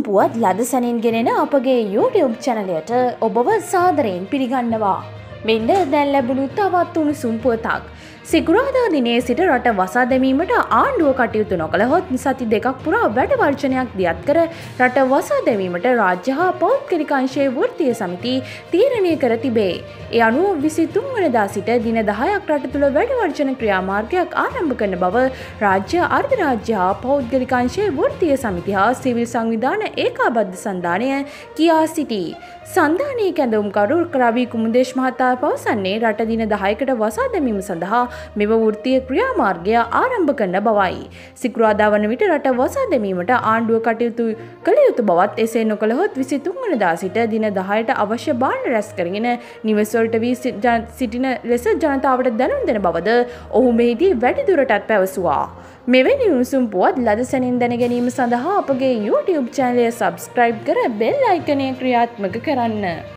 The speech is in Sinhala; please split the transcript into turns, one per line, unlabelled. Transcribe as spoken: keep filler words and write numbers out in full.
පුවත් ලද සැනින් ගෙනෙන අපගේ YouTube චැනලයට ඔබව සාදරයෙන් පිළිගන්නවා. මෙන්න දැන් ලැබුණු තවත් උණුසුම් පුවතක්. සිකුරාදා දිනේ සිට රට වසා දැමීමට ආණ්ඩුව කටයුතු නොකළහොත් සති දෙකක් පුරා වැඩ වර්ජනයක් දියත් කර රට වසා දැමීමට රාජ්‍ය හා පෞද්ගලික අංශයේ වෘත්තීය සමිති තීරණය කර තිබේ. ඒ අනුව විසිතුන් වෙනිදා සිට දින දහයක් රට තුළ වැඩ වර්ජන ක්‍රියාමාර්ගයක් ආරම්භ කරන බව රාජ්‍ය අර්ධ රාජ්‍ය හා පෞද්ගලික අංශයේ වෘත්තීය සමිති හා සිවිල් සංවිධාන ඒකාබද්ධ සන්ධානය කියා සිටී. සන්ධානයේ කැඳවුම්කරු රවි කුමුදේශ් මහතා පවසන්නේ රට දින දහයකට වසා දැමීම සඳහා මෙම වෘත්තීය ක්‍රියාමාර්ගය ආරම්භ කරන බවයි. සිකුරාදා වන විට රට වසා දැමීමට ආණ්ඩුව කටයුතු කළ යුතු බවත් එසේ නොකළහොත් විසිතුන් වෙනිදා සිට දින දහයට අවශ්‍ය භාණ්ඩ රැස් කරගෙන නිවෙස්වලට වී සිටින ලෙස ජනතාවට දැනුම් දෙන බවද ඔහු මෙහිදී වැඩිදුරටත් පැවසුවා. මෙවැනි උණුසුම් පුවත් ලද සැනින් දැන ගැනීම සඳහා අපගේ YouTube චැනලය සබ්ස්ක්‍රයිබ් කර බෙල් අයිකනය ක්‍රියාත්මක කරන්න.